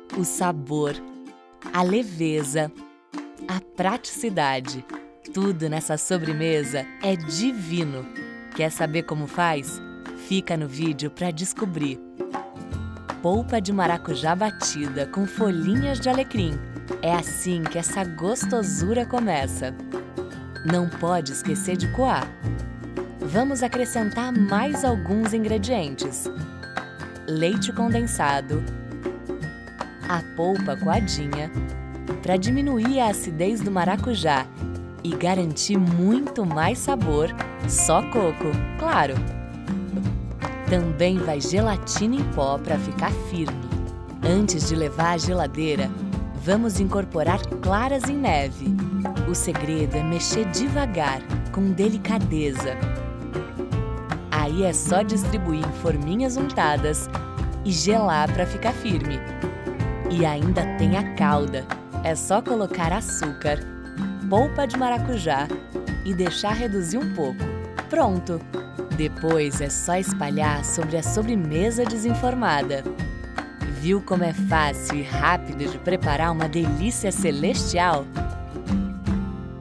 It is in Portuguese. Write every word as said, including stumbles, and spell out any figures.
o sabor, a leveza, a praticidade. Tudo nessa sobremesa é divino. Quer saber como faz? Fica no vídeo para descobrir. Polpa de maracujá batida com folhinhas de alecrim. É assim que essa gostosura começa. Não pode esquecer de coar. Vamos acrescentar mais alguns ingredientes: leite condensado, a polpa coadinha, para diminuir a acidez do maracujá e garantir muito mais sabor, só coco, claro. Também vai gelatina em pó para ficar firme. Antes de levar à geladeira, vamos incorporar claras em neve. O segredo é mexer devagar, com delicadeza. Aí é só distribuir em forminhas untadas e gelar para ficar firme. E ainda tem a calda. É só colocar açúcar, polpa de maracujá e deixar reduzir um pouco. Pronto! Depois é só espalhar sobre a sobremesa desenformada. Viu como é fácil e rápido de preparar uma delícia celestial?